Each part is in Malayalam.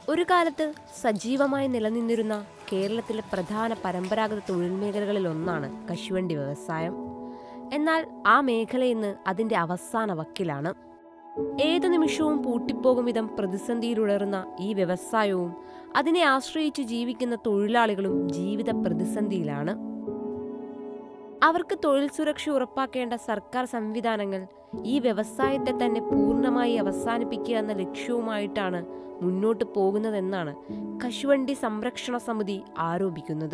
ഒരു കാലത്ത് സജീവമായി നിലനിന്നിരുന്ന കേരളത്തിലെ പ്രധാന പരമ്പരാഗത തൊഴിൽ മേഖലകളിൽ ഒന്നാണ് കശുവണ്ടി വ്യവസായം. എന്നാൽ ആ മേഖല ഇന്ന് അതിന്റെ അവസാന വക്കിലാണ്. ഏതു നിമിഷവും പൂട്ടിപ്പോകും വിധം പ്രതിസന്ധിയിലുടർന്ന ഈ വ്യവസായവും അതിനെ ആശ്രയിച്ച് ജീവിക്കുന്ന തൊഴിലാളികളും ജീവിത പ്രതിസന്ധിയിലാണ്. അവർക്ക് തൊഴിൽ സുരക്ഷ ഉറപ്പാക്കേണ്ട സർക്കാർ സംവിധാനങ്ങൾ ഈ വ്യവസായത്തെ തന്നെ പൂർണ്ണമായി അവസാനിപ്പിക്കുക എന്ന ലക്ഷ്യവുമായിട്ടാണ് മുന്നോട്ട് പോകുന്നതെന്നാണ് കശുവണ്ടി സംരക്ഷണ സമിതി ആരോപിക്കുന്നത്.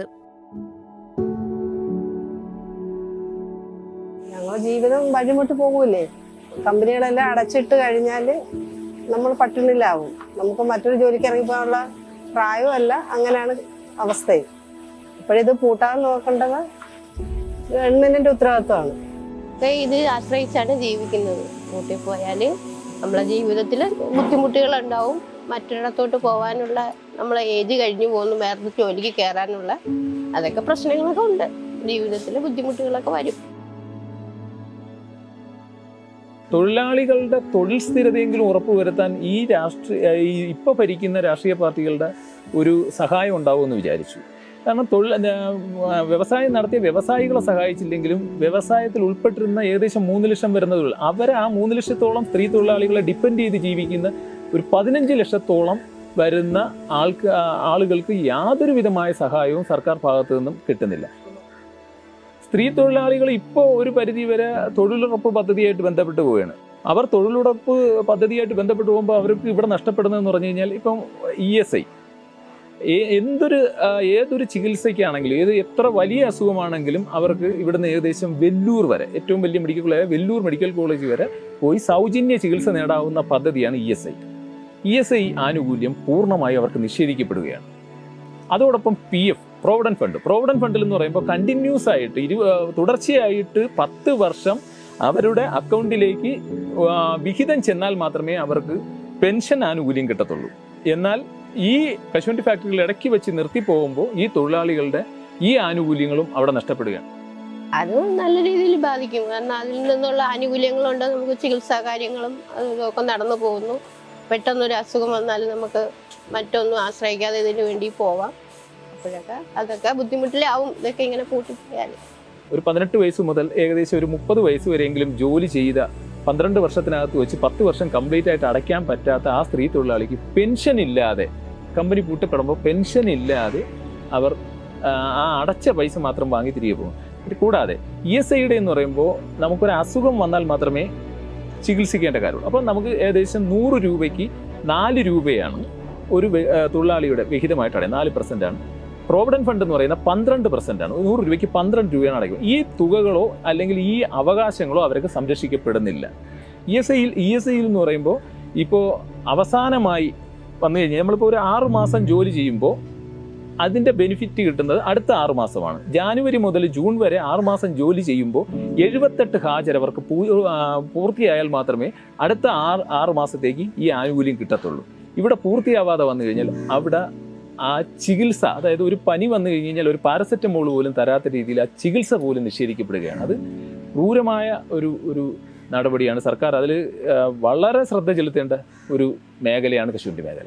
ഞങ്ങളുടെ ജീവിതം വഴിമുട്ട് പോകൂലേ? കമ്പനികളെല്ലാം അടച്ചിട്ട് കഴിഞ്ഞാൽ നമ്മൾ പട്ടിണിയിലാവും. നമുക്ക് മറ്റൊരു ജോലിക്ക് ഇറങ്ങിപ്പോകാനുള്ള പ്രായമല്ല, അങ്ങനെയാണ് അവസ്ഥയും. ഇപ്പോഴിത് പൂട്ടാൻ നോക്കേണ്ടത് ഗവൺമെന്റിന്റെ ഉത്തരവാദിത്വമാണ്. ഇത് ആശ്രയിച്ചാണ് ജീവിക്കുന്നത്. പൂട്ടിപ്പോയാൽ നമ്മളെ ജീവിതത്തിൽ ബുദ്ധിമുട്ടുകൾ ഉണ്ടാവും. മറ്റൊരിടത്തോട്ട് പോകാനുള്ള നമ്മളെ ഏജ് കഴിഞ്ഞു പോകുന്നു, വേറെ ജോലിക്ക് കയറാനുള്ള അതൊക്കെ പ്രശ്നങ്ങളൊക്കെ ഉണ്ട്. ജീവിതത്തിൽ ബുദ്ധിമുട്ടുകളൊക്കെ വരും. തൊഴിലാളികളുടെ തൊഴിൽ സ്ഥിരതയെങ്കിലും ഉറപ്പുവരുത്താൻ ഈ ഇപ്പോൾ ഭരിക്കുന്ന രാഷ്ട്രീയ പാർട്ടികളുടെ ഒരു സഹായം ഉണ്ടാവുമെന്ന് വിചാരിച്ചു. കാരണം വ്യവസായം നടത്തിയ വ്യവസായികളെ സഹായിച്ചില്ലെങ്കിലും വ്യവസായത്തിൽ ഉൾപ്പെട്ടിരുന്ന ഏകദേശം 3 ലക്ഷം വരുന്ന അവരെ ആ 3 ലക്ഷത്തോളം സ്ത്രീ തൊഴിലാളികളെ ഡിപ്പെൻഡ് ചെയ്ത് ജീവിക്കുന്ന ഒരു 15 ലക്ഷത്തോളം വരുന്ന ആളുകൾക്ക് യാതൊരു വിധമായ സഹായവും സർക്കാർ ഭാഗത്തു നിന്നും കിട്ടുന്നില്ല. സ്ത്രീ തൊഴിലാളികൾ ഇപ്പോൾ ഒരു പരിധിവരെ തൊഴിലുറപ്പ് പദ്ധതിയായിട്ട് ബന്ധപ്പെട്ട് പോവുകയാണ്. അവർ തൊഴിലുറപ്പ് പദ്ധതിയായിട്ട് ബന്ധപ്പെട്ട് പോകുമ്പോൾ അവർക്ക് ഇവിടെ നഷ്ടപ്പെടുന്നതെന്ന് പറഞ്ഞു കഴിഞ്ഞാൽ ഇപ്പം ESI ഏതൊരു ചികിത്സയ്ക്കാണെങ്കിലും എത്ര വലിയ അസുഖമാണെങ്കിലും അവർക്ക് ഇവിടുന്ന് ഏകദേശം വെല്ലൂർ വരെ, ഏറ്റവും വലിയ medical college Vellore medical college വരെ പോയി സൗജന്യ ചികിത്സ നേടാവുന്ന പദ്ധതിയാണ് ESI ആനുകൂല്യം പൂർണ്ണമായി അവർക്ക് നിഷേധിക്കപ്പെടുകയാണ്. അതോടൊപ്പം PF പ്രോവിഡന്റ് ഫണ്ടിൽ എന്ന് പറയുമ്പോൾ കണ്ടിന്യൂസ് ആയിട്ട് തുടർച്ചയായിട്ട് 10 വർഷം അവരുടെ അക്കൗണ്ടിലേക്ക് വിഹിതം ചെന്നാൽ മാത്രമേ അവർക്ക് പെൻഷൻ ആനുകൂല്യം കിട്ടത്തുള്ളൂ. എന്നാൽ ഈ കശുവണ്ടി ഫാക്ടറികൾ ഇടയ്ക്ക് വെച്ച് നിർത്തി പോകുമ്പോൾ ഈ തൊഴിലാളികളുടെ ഈ ആനുകൂല്യങ്ങളും അവിടെ നഷ്ടപ്പെടുകയാണ്. അത് നല്ല രീതിയിൽ ബാധിക്കും. കാരണം അതിൽ നിന്നുള്ള ആനുകൂല്യങ്ങളുണ്ട്. നമുക്ക് ചികിത്സാ കാര്യങ്ങളും ഇതൊക്കെ നടന്നു പോകുന്നു. പെട്ടെന്നൊരു അസുഖം വന്നാൽ നമുക്ക് മറ്റൊന്നും ആശ്രയിക്കാതെ ഇതിനു വേണ്ടി പോവാം. അപ്പോഴൊക്കെ അതൊക്കെ ബുദ്ധിമുട്ടിലാവും ഇതൊക്കെ ഇങ്ങനെ പൂട്ടിപ്പോയാൽ. ഒരു 18 വയസ്സ് മുതൽ ഏകദേശം ഒരു 30 വയസ്സ് വരെയെങ്കിലും ജോലി ചെയ്ത 12 വർഷത്തിനകത്ത് വെച്ച് 10 വർഷം കംപ്ലീറ്റ് ആയിട്ട് അടയ്ക്കാൻ പറ്റാത്ത ആ സ്ത്രീ തൊഴിലാളിക്ക് പെൻഷൻ ഇല്ലാതെ, കമ്പനി പൂട്ടപ്പെടുമ്പോൾ പെൻഷൻ ഇല്ലാതെ അവർ ആ അടച്ച പൈസ മാത്രം വാങ്ങി തിരികെ പോകും. കൂടാതെ ESIയുടെ എന്ന് പറയുമ്പോൾ നമുക്കൊരു അസുഖം വന്നാൽ മാത്രമേ ചികിത്സിക്കേണ്ട കാര്യമുള്ളൂ. അപ്പോൾ നമുക്ക് ഏകദേശം 100 രൂപയ്ക്ക് 4 രൂപയാണ് ഒരു തൊഴിലാളിയുടെ വിഹിതമായിട്ട് അടയും. 4% ആണ്. പ്രോവിഡന്റ് ഫണ്ട് എന്ന് പറയുന്ന 12% ആണ്. 100 രൂപയ്ക്ക് 12 രൂപയാണ് അടയ്ക്കും. ഈ തുകകളോ അല്ലെങ്കിൽ ഈ അവകാശങ്ങളോ അവർക്ക് സംരക്ഷിക്കപ്പെടുന്നില്ല. ESIയിൽ എന്ന് പറയുമ്പോൾ ഇപ്പോൾ അവസാനമായി വന്നു കഴിഞ്ഞാൽ നമ്മളിപ്പോൾ ഒരു 6 മാസം ജോലി ചെയ്യുമ്പോൾ അതിൻ്റെ ബെനിഫിറ്റ് കിട്ടുന്നത് അടുത്ത 6 മാസമാണ്. ജാനുവരി മുതൽ ജൂൺ വരെ 6 മാസം ജോലി ചെയ്യുമ്പോൾ 78 ഹാജർ അവർക്ക് പൂർത്തിയായാൽ മാത്രമേ അടുത്ത 6 മാസത്തേക്ക് ഈ ആനുകൂല്യം കിട്ടത്തുള്ളൂ. ഇവിടെ പൂർത്തിയാവാതെ വന്നു കഴിഞ്ഞാൽ അവിടെ ആ ചികിത്സ, അതായത് ഒരു പനി വന്നു കഴിഞ്ഞാൽ ഒരു പാരസെറ്റമോൾ പോലും തരാത്ത രീതിയിൽ ആ ചികിത്സ പോലും നിഷേധിക്കപ്പെടുകയാണ്. അത് ക്രൂരമായ ഒരു നടപടിയാണ്. സർക്കാർ അതിൽ വളരെ ശ്രദ്ധ ചെലുത്തേണ്ട ഒരു മേഖലയാണ് കശുവണ്ടി മേഖല.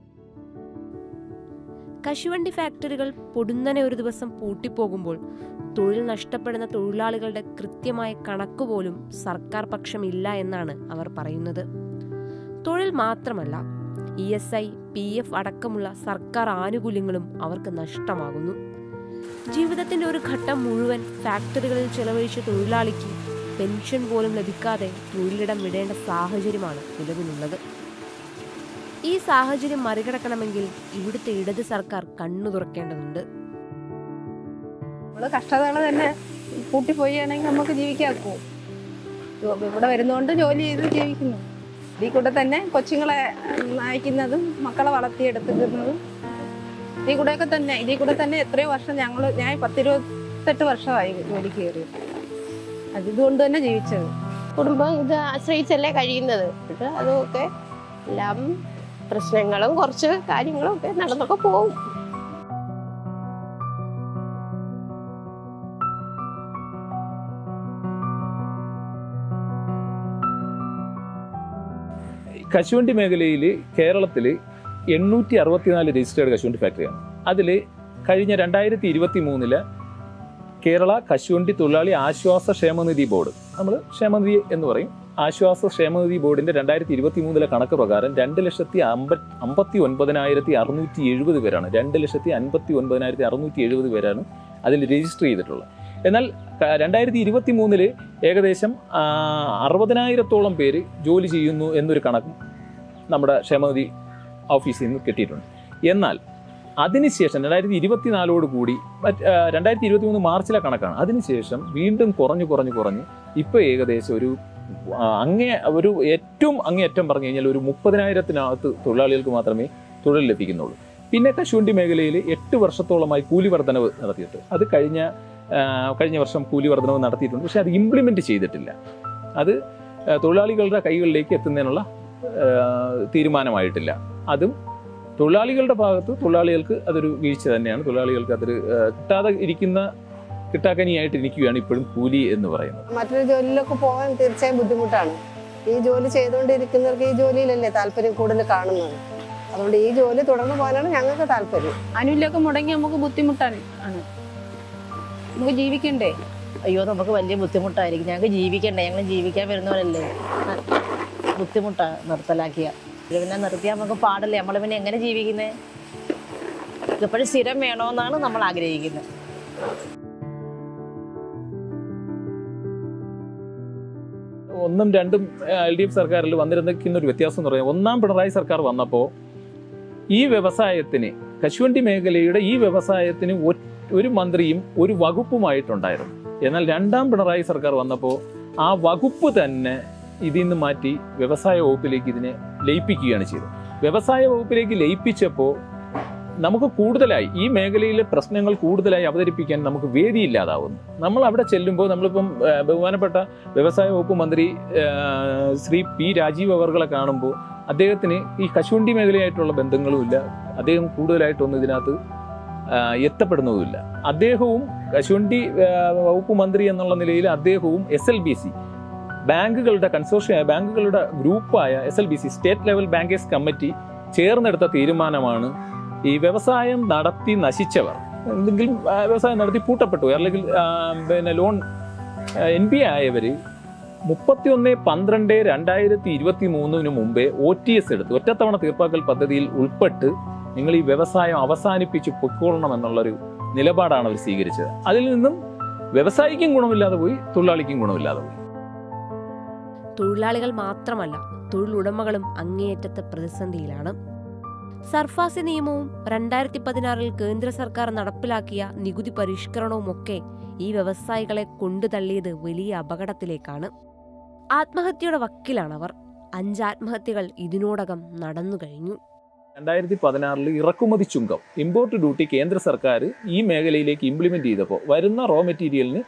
കശുവണ്ടി ഫാക്ടറികൾ പൊടുന്നനെ ഒരു ദിവസം പൂട്ടിപ്പോകുമ്പോൾ തൊഴിൽ നഷ്ടപ്പെടുന്ന തൊഴിലാളികളുടെ കൃത്യമായ കണക്കുപോലും സർക്കാർ പക്ഷമില്ല എന്നാണ് അവർ പറയുന്നത്. തൊഴിൽ മാത്രമല്ല, ESI, PF അടക്കമുള്ള സർക്കാർ ആനുകൂല്യങ്ങളും അവർക്ക് നഷ്ടമാകുന്നു. ജീവിതത്തിന്റെ ഒരു ഘട്ടം മുഴുവൻ ഫാക്ടറികളിൽ ചെലവഴിച്ച തൊഴിലാളിക്ക് പെൻഷൻ പോലും ലഭിക്കാതെ തൊഴിലിടം വിടേണ്ട സാഹചര്യമാണ് നിലവിലുള്ളത്. ഈ സാഹചര്യം മറികടക്കണമെങ്കിൽ ഇവിടുത്തെ ഇടത് സർക്കാർ കണ്ണു തുറക്കേണ്ടതുണ്ട്. കഷ്ടതകൾ തന്നെ കൂട്ടിപ്പോയാണെങ്കിൽ നമുക്ക് ജീവിക്കാക്കൂ. ഇവിടെ വരുന്നോണ്ട് ജോലി ചെയ്ത് ജീവിക്കുന്നു. ഇതിൽ കൂടെ തന്നെ കൊച്ചുങ്ങളെ നയിക്കുന്നതും മക്കളെ വളർത്തിയെടുക്കുന്നതും ഇതിൽ കൂടെ തന്നെ എത്രയോ വർഷം ഞാൻ 10-28 വർഷമായി ജോലി കയറിയത്. അതുകൊണ്ട് തന്നെ ജീവിച്ചത്. കുടുംബം ഇത് ആശ്രയിച്ചല്ലേ കഴിയുന്നത്. അതൊക്കെ എല്ലാം പ്രശ്നങ്ങളും കുറച്ച് കാര്യങ്ങളും ഒക്കെ നടന്നൊക്കെ പോവും. കശുവണ്ടി മേഖലയിൽ കേരളത്തിൽ 864 രജിസ്റ്റേർഡ് കശുവണ്ടി ഫാക്ടറിയാണ്. അതിൽ കഴിഞ്ഞ 2023 കേരള കശുവണ്ടി തൊഴിലാളി ആശ്വാസ ക്ഷേമനിധി ബോർഡ്, നമ്മൾ ക്ഷേമനിധി എന്ന് പറയും, ആശ്വാസ ക്ഷേമനിധി ബോർഡിൻ്റെ 2023 കണക്ക് പ്രകാരം 2,59,670 പേരാണ്. 2,59,670 പേരാണ് അതിൽ രജിസ്റ്റർ ചെയ്തിട്ടുള്ളത്. എന്നാൽ 2023 ഏകദേശം 60,000-ഓളം പേര് ജോലി ചെയ്യുന്നു എന്നൊരു കണക്കും നമ്മുടെ ക്ഷേമനിധി ഓഫീസിൽ നിന്ന് കിട്ടിയിട്ടുണ്ട്. എന്നാൽ അതിനുശേഷം 2024 കൂടി 2023 മാർച്ചിലെ കണക്കാണ്. അതിനുശേഷം വീണ്ടും കുറഞ്ഞ് ഇപ്പോൾ ഏകദേശം ഒരു ഏറ്റവും അങ്ങേയറ്റം പറഞ്ഞു കഴിഞ്ഞാൽ ഒരു 30,000-നകത്ത് തൊഴിലാളികൾക്ക് മാത്രമേ തൊഴിൽ ലഭിക്കുന്നുള്ളൂ. പിന്നെ കശുവണ്ടി മേഖലയിൽ 8 വർഷത്തോളമായി കൂലി വർധനവ് നടത്തിയിട്ട്, അത് കഴിഞ്ഞ വർഷം കൂലി വർധനവ് നടത്തിയിട്ടുണ്ട്. പക്ഷെ അത് ഇംപ്ലിമെൻറ്റ് ചെയ്തിട്ടില്ല. അത് തൊഴിലാളികളുടെ കൈകളിലേക്ക് എത്തുന്നതിനുള്ള തീരുമാനമായിട്ടില്ല. അതും തൊഴിലാളികളുടെ ഭാഗത്ത് തൊഴിലാളികൾക്ക് അതൊരു വീഴ്ച തന്നെയാണ്. തൊഴിലാളികൾക്ക് അതൊരു കിട്ടാക്കനിയായിട്ട് ഇരിക്കുകയാണ് ഇപ്പോഴും കൂലി എന്ന് പറയുന്നത്. മറ്റൊരു ജോലിയിലൊക്കെ പോകാൻ തീർച്ചയായും ബുദ്ധിമുട്ടാണ്. ഈ ജോലി ചെയ്തുകൊണ്ടിരിക്കുന്നവർക്ക് ഈ ജോലിയിലല്ലേ താല്പര്യം കൂടുതൽ കാണുന്നത്. അതുകൊണ്ട് ഈ ജോലി തുടർന്ന് പോകാനാണ് ഞങ്ങൾക്ക് താല്പര്യം. ആനുകൂല്യമൊക്കെ മുടങ്ങി നമുക്ക് ബുദ്ധിമുട്ടാണ്. നമുക്ക് ജീവിക്കണ്ടേ? അയ്യോ, നമുക്ക് വലിയ ബുദ്ധിമുട്ടായിരിക്കും. ഞങ്ങൾക്ക് ജീവിക്കണ്ടേ? ഞങ്ങൾ ജീവിക്കാൻ വരുന്നവരല്ലേ. ബുദ്ധിമുട്ടാണ് നിർത്തലാക്കിയ. പിന്നെ നിർത്തിയാൽ നമുക്ക് പാടല്ലേ. നമ്മൾ പിന്നെ എങ്ങനെ ജീവിക്കുന്നത്? ഇതെപ്പോഴും സ്ഥിരം വേണമെന്നാണ് നമ്മൾ ആഗ്രഹിക്കുന്നത്. ഒന്നും രണ്ടും LDF സർക്കാരിൽ വന്നിരുന്ന ഒരു വ്യത്യാസം എന്ന് പറയുന്നത്, ഒന്നാം പിണറായി സർക്കാർ വന്നപ്പോൾ ഈ വ്യവസായത്തിന്, കശുവണ്ടി മേഖലയുടെ ഈ വ്യവസായത്തിന് ഒരു മന്ത്രിയും ഒരു വകുപ്പുമായിട്ടുണ്ടായിരുന്നു. എന്നാൽ രണ്ടാം പിണറായി സർക്കാർ വന്നപ്പോൾ ആ വകുപ്പ് തന്നെ ഇതിൽ നിന്ന് മാറ്റി വ്യവസായ വകുപ്പിലേക്ക് ഇതിനെ ലയിപ്പിക്കുകയാണ് ചെയ്തത്. വ്യവസായ വകുപ്പിലേക്ക് ലയിപ്പിച്ചപ്പോൾ നമുക്ക് കൂടുതലായി ഈ മേഖലയിലെ പ്രശ്നങ്ങൾ കൂടുതലായി അവതരിപ്പിക്കാൻ നമുക്ക് വേദിയില്ലാതാവുന്നു. നമ്മൾ അവിടെ ചെല്ലുമ്പോൾ, നമ്മളിപ്പം ബഹുമാനപ്പെട്ട വ്യവസായ വകുപ്പ് മന്ത്രി ശ്രീ P. രാജീവ് അവർകളെ കാണുമ്പോൾ അദ്ദേഹത്തിന് ഈ കശുവണ്ടി മേഖലയായിട്ടുള്ള ബന്ധങ്ങളുമില്ല. അദ്ദേഹം കൂടുതലായിട്ടൊന്നും ഇതിനകത്ത് എത്തപ്പെടുന്നതുമില്ല. അദ്ദേഹവും കശുവണ്ടി വകുപ്പ് മന്ത്രി എന്നുള്ള നിലയിൽ അദ്ദേഹവും SLBC ബാങ്കുകളുടെ ബാങ്കുകളുടെ ഗ്രൂപ്പായ SLBC state level bankers committee ചേർന്നെടുത്ത തീരുമാനമാണ് ഈ വ്യവസായം നടത്തി നശിച്ചവർ, എന്തെങ്കിലും വ്യവസായം നടത്തി പൂട്ടപ്പെട്ടു അല്ലെങ്കിൽ പിന്നെ ലോൺ NPA ആയവർ 31/12/2023 മുമ്പേ OTS എടുത്ത് ഒറ്റത്തവണ തീർപ്പാക്കൽ പദ്ധതിയിൽ ഉൾപ്പെട്ട് നിങ്ങൾ ഈ വ്യവസായം അവസാനിപ്പിച്ച് പൊയ്ക്കൊള്ളണം എന്നുള്ളൊരു നിലപാടാണ് അവർ സ്വീകരിച്ചത്. അതിൽ നിന്നും വ്യവസായിക്കും ഗുണമില്ലാതെ പോയി, തൊഴിലാളിക്കും ഗുണമില്ലാതെ പോയി. തൊഴിലാളികൾ മാത്രമല്ല, തൊഴിലുടമകളും അങ്ങേയറ്റത്തെ പ്രതിസന്ധിയിലാണ്. സർഫാസി നിയമവും 2016 കേന്ദ്ര സർക്കാർ നടപ്പിലാക്കിയ നികുതി പരിഷ്കരണവുമൊക്കെ ഈ വ്യവസായികളെ കൊണ്ടുതള്ളിയത് വലിയ അപകടത്തിലേക്കാണ്. ആത്മഹത്യയുടെ വക്കിലാണവർ. 5 ആത്മഹത്യകൾ ഇതിനോടകം നടന്നു കഴിഞ്ഞു. 2016 ഇറക്കുമതി ചുങ്കം, ഇമ്പോർട്ട് ഡ്യൂട്ടി കേന്ദ്ര സർക്കാർ ഈ മേഖലയിലേക്ക് ഇംപ്ലിമെന്റ് ചെയ്തപ്പോൾ വരുന്ന റോ മെറ്റീരിയലിന്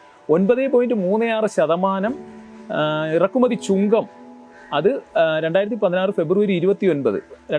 9.36% ഇറക്കുമതി ചുങ്കം, അത് 2016 ഫെബ്രുവരി 29,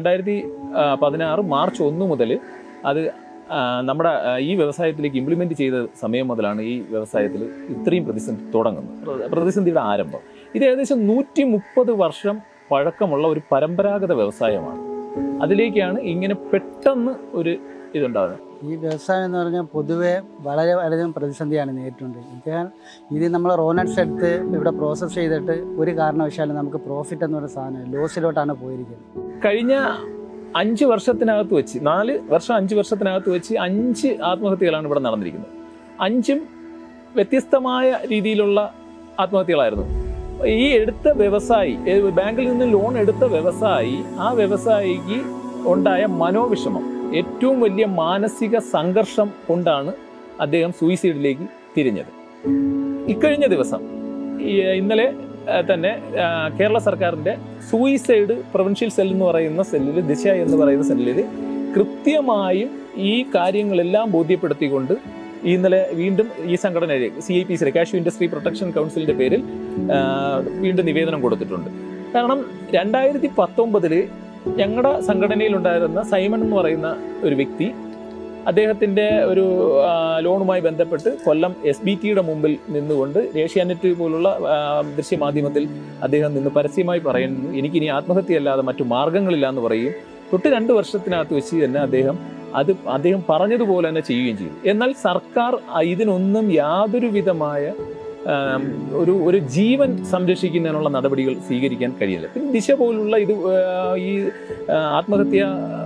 2016 മാർച്ച് 1 മുതൽ അത് നമ്മുടെ ഈ വ്യവസായത്തിലേക്ക് ഇംപ്ലിമെന്റ് ചെയ്ത സമയം മുതലാണ് ഈ വ്യവസായത്തിൽ ഇത്രയും പ്രതിസന്ധിയുടെ ആരംഭം. ഇത് ഏകദേശം 130 വർഷം പഴക്കമുള്ള ഒരു പരമ്പരാഗത വ്യവസായമാണ്. അതിലേക്കാണ് ഇങ്ങനെ പെട്ടെന്ന് ഒരു ഇതുണ്ടാകുന്നത്. ഈ വ്യവസായം എന്ന് പറഞ്ഞാൽ പൊതുവെ വളരെയധികം പ്രതിസന്ധിയാണ് നേരിട്ടുകൊണ്ടിരിക്കുന്നത്. ഇത് നമ്മൾ റോനട്സ് എടുത്ത് ഇവിടെ പ്രോസസ്സ് ചെയ്തിട്ട് ഒരു കാരണവശാലും നമുക്ക് പ്രോഫിറ്റ് എന്ന് പറയുന്ന സാധനം ലോസിലോട്ടാണ് പോയിരിക്കുന്നത്. കഴിഞ്ഞ 5 വർഷത്തിനകത്ത് വെച്ച് 4 വർഷം 5 വർഷത്തിനകത്ത് വെച്ച് 5 ആത്മഹത്യകളാണ് ഇവിടെ നടന്നിരിക്കുന്നത്. 5ഉം വ്യത്യസ്തമായ രീതിയിലുള്ള ആത്മഹത്യകളായിരുന്നു. ഈ എടുത്ത വ്യവസായി, ബാങ്കിൽ നിന്ന് ലോൺ എടുത്ത വ്യവസായി, ആ വ്യവസായിക്ക് ഉണ്ടായ മനോവിഷമം, ഏറ്റവും വലിയ മാനസിക സംഘർഷം കൊണ്ടാണ് അദ്ദേഹം സൂയിസൈഡിലേക്ക് തിരിഞ്ഞത്. ഇക്കഴിഞ്ഞ ദിവസം ഇന്നലെ തന്നെ കേരള സർക്കാരിൻ്റെ സൂയിസൈഡ് പ്രിവെൻഷൻ സെൽ എന്ന് പറയുന്ന സെല്ലിൽ, ദിശ എന്ന് പറയുന്ന സെല്ലിൽ കൃത്യമായും ഈ കാര്യങ്ങളെല്ലാം ബോധ്യപ്പെടുത്തിക്കൊണ്ട് ഇന്നലെ വീണ്ടും ഈ സംഘടനയുടെ CIPC കാഷ്യൂ ഇൻഡസ്ട്രി പ്രൊട്ടക്ഷൻ കൗൺസിലിൻ്റെ പേരിൽ വീണ്ടും നിവേദനം കൊടുത്തിട്ടുണ്ട്. കാരണം 2019 ഞങ്ങളുടെ സംഘടനയിലുണ്ടായിരുന്ന സൈമൺ എന്ന് പറയുന്ന ഒരു വ്യക്തി, അദ്ദേഹത്തിൻ്റെ ഒരു ലോണുമായി ബന്ധപ്പെട്ട് കൊല്ലം SBTയുടെ മുമ്പിൽ നിന്നുകൊണ്ട് ഏഷ്യാനെറ്റ് പോലുള്ള ദൃശ്യമാധ്യമത്തിൽ അദ്ദേഹം നിന്ന് പരസ്യമായി പറയുന്നു, എനിക്കിനി ആത്മഹത്യയല്ലാതെ മറ്റു മാർഗങ്ങളില്ല എന്ന് പറയും. തൊട്ട് 2 വർഷത്തിനകത്ത് വെച്ച് തന്നെ അദ്ദേഹം പറഞ്ഞതുപോലെ തന്നെ ചെയ്യുകയും ചെയ്തു. എന്നാൽ സർക്കാർ ഇതിനൊന്നും യാതൊരു വിധമായ ഒരു ജീവൻ സംരക്ഷിക്കുന്നതിനുള്ള നടപടികൾ സ്വീകരിക്കാൻ കഴിയില്ല. പിന്നെ ദിശ പോലുള്ള ഈ ആത്മഹത്യ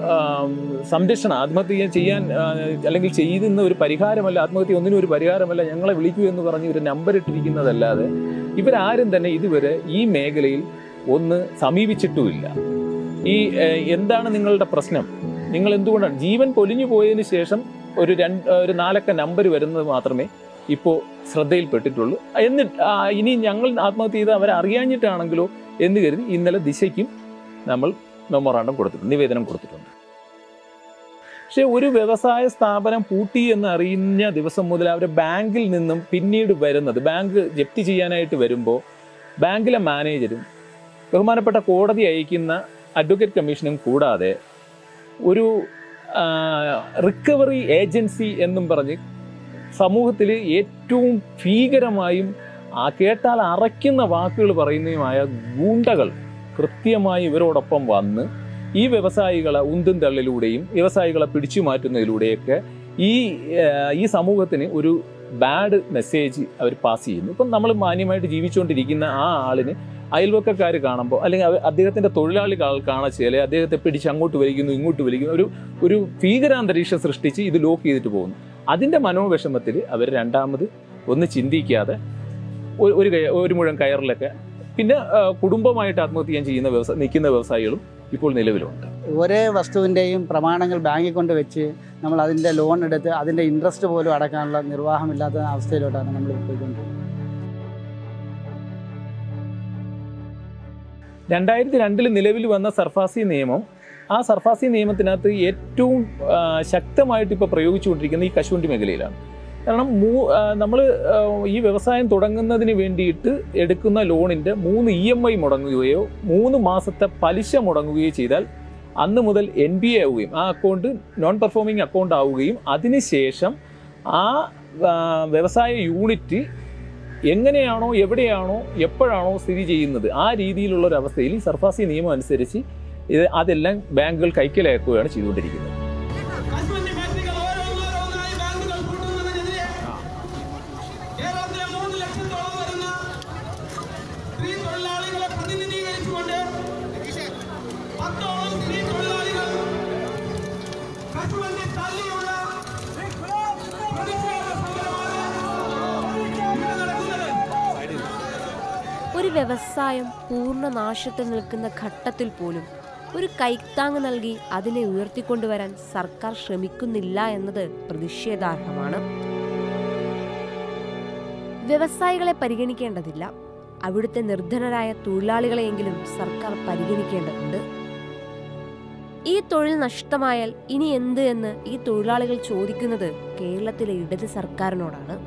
ചെയ്യാൻ അല്ലെങ്കിൽ ചെയ്യുന്ന ഒരു പരിഹാരമല്ല, ആത്മഹത്യ ഒന്നിനും ഒരു പരിഹാരമല്ല, ഞങ്ങളെ വിളിക്കൂ എന്ന് പറഞ്ഞ് ഒരു നമ്പർ ഇട്ടിരിക്കുന്നതല്ലാതെ ഇവരാരും തന്നെ ഇതുവരെ ഈ മേഖലയിൽ ഒന്ന് സമീപിച്ചിട്ടുമില്ല. എന്താണ് നിങ്ങളുടെ പ്രശ്നം, നിങ്ങൾ എന്തുകൊണ്ടാണ് ജീവൻ പൊലിഞ്ഞു പോയതിനു ശേഷം ഒരു 4 അക്ക നമ്പർ വരുന്നത് മാത്രമേ ഇപ്പോൾ ശ്രദ്ധയിൽപ്പെട്ടിട്ടുള്ളൂ. എന്നിട്ട് ഇനി ഞങ്ങൾ ആത്മഹത്യ ചെയ്ത് അവരെ അറിയാഞ്ഞിട്ടാണെങ്കിലോ എന്ന് കരുതി ഇന്നലെ ദിശയ്ക്കും നമ്മൾ മെമ്മോറാണ്ടം കൊടുത്തിട്ടുണ്ട്, നിവേദനം കൊടുത്തിട്ടുണ്ട്. പക്ഷെ ഒരു വ്യവസായ സ്ഥാപനം പൂട്ടി എന്ന് അറിയുന്ന ദിവസം മുതൽ അവരെ ബാങ്കിൽ നിന്നും പിന്നീട് വരുന്നത്, ബാങ്ക് ജപ്തി ചെയ്യാനായിട്ട് വരുമ്പോൾ ബാങ്കിലെ മാനേജരും ബഹുമാനപ്പെട്ട കോടതി അയക്കുന്ന അഡ്വക്കേറ്റ് കമ്മീഷനും കൂടാതെ ഒരു റിക്കവറി ഏജൻസി എന്നും പറഞ്ഞ് സമൂഹത്തിൽ ഏറ്റവും ഭീകരമായും കേട്ടാൽ അറയ്ക്കുന്ന വാക്കുകൾ പറയുന്നതുമായ ഗൂണ്ടകൾ കൃത്യമായി ഇവരോടൊപ്പം വന്ന് ഈ വ്യവസായികളെ ഉന്തും തള്ളിലൂടെയും വ്യവസായികളെ പിടിച്ചു മാറ്റുന്നതിലൂടെയൊക്കെ ഈ സമൂഹത്തിന് ഒരു ബാഡ് മെസ്സേജ് അവർ പാസ് ചെയ്യുന്നു. ഇപ്പം നമ്മൾ മാന്യമായിട്ട് ജീവിച്ചുകൊണ്ടിരിക്കുന്ന ആ ആളിന് അയൽവക്കക്കാർ കാണുമ്പോൾ അല്ലെങ്കിൽ അദ്ദേഹത്തിൻ്റെ തൊഴിലാളികൾ കാണാച്ചാൽ അദ്ദേഹത്തെ പിടിച്ച് അങ്ങോട്ട് വലിക്കുന്നു ഇങ്ങോട്ട് വലിക്കുന്നു, ഒരു ഭീകരാന്തരീക്ഷം സൃഷ്ടിച്ച് ഇത് ലോക്ക് ചെയ്തിട്ട് പോകുന്നു. അതിൻ്റെ മനോവിഷമത്തിൽ അവർ രണ്ടാമത് ഒന്ന് ചിന്തിക്കാതെ ഒരു മുഴം കയറിലൊക്കെ പിന്നെ കുടുംബമായിട്ട് ആത്മഹത്യ ചെയ്യുന്ന നിൽക്കുന്ന വ്യവസായികളും ഇപ്പോൾ നിലവിലുണ്ട്. ഒരേ വസ്തുവിൻ്റെയും പ്രമാണങ്ങൾ ബാങ്കിൽ കൊണ്ട് വെച്ച് നമ്മൾ അതിൻ്റെ ലോൺ എടുത്ത് അതിൻ്റെ ഇൻട്രസ്റ്റ് പോലും അടക്കാനുള്ള നിർവാഹമില്ലാത്ത അവസ്ഥയിലോട്ടാണ് നമ്മൾ പോയിക്കൊണ്ടിരിക്കുന്നത്. 2002 നിലവിൽ വന്ന സർഫാസി നിയമം, ആ സർഫാസി നിയമത്തിനകത്ത് ഏറ്റവും ശക്തമായിട്ട് ഇപ്പോൾ പ്രയോഗിച്ചുകൊണ്ടിരിക്കുന്ന ഈ കശുവണ്ടി മേഖലയിലാണ്. കാരണം നമ്മൾ ഈ വ്യവസായം തുടങ്ങുന്നതിന് വേണ്ടിയിട്ട് എടുക്കുന്ന ലോണിൻ്റെ 3 EMI മുടങ്ങുകയോ 3 മാസത്തെ പലിശ മുടങ്ങുകയോ ചെയ്താൽ അന്ന് മുതൽ NPA ആവുകയും ആ അക്കൗണ്ട് നോൺ പെർഫോമിംഗ് അക്കൗണ്ട് ആവുകയും അതിനുശേഷം ആ വ്യവസായ യൂണിറ്റ് എങ്ങനെയാണോ എവിടെയാണോ എപ്പോഴാണോ സ്ഥിതി ചെയ്യുന്നത് ആ രീതിയിലുള്ളൊരവസ്ഥയിൽ ഈ സർഫാസി നിയമം അനുസരിച്ച് അതെല്ലാം ബാങ്കുകൾ കൈക്കലാക്കുകയാണ് ചെയ്തുകൊണ്ടിരിക്കുന്നത്. ഒരു വ്യവസായം പൂർണ്ണ നാശത്തിൽ നിൽക്കുന്ന ഘട്ടത്തിൽ പോലും ഒരു കൈത്താങ് നൽകി അതിനെ ഉയർത്തിക്കൊണ്ടുവരാൻ സർക്കാർ ശ്രമിക്കുന്നില്ല എന്നത് പ്രതിഷേധാർഹമാണ്. വ്യവസായികളെ പരിഗണിക്കേണ്ടതില്ല, അവിടുത്തെ നിർധനരായ തൊഴിലാളികളെയെങ്കിലും സർക്കാർ പരിഗണിക്കേണ്ടതുണ്ട്. ഈ തൊഴിൽ നഷ്ടമായാൽ ഇനി എന്ത് എന്ന് ഈ തൊഴിലാളികൾ ചോദിക്കുന്നത് കേരളത്തിലെ ഇടത് സർക്കാരിനോടാണ്.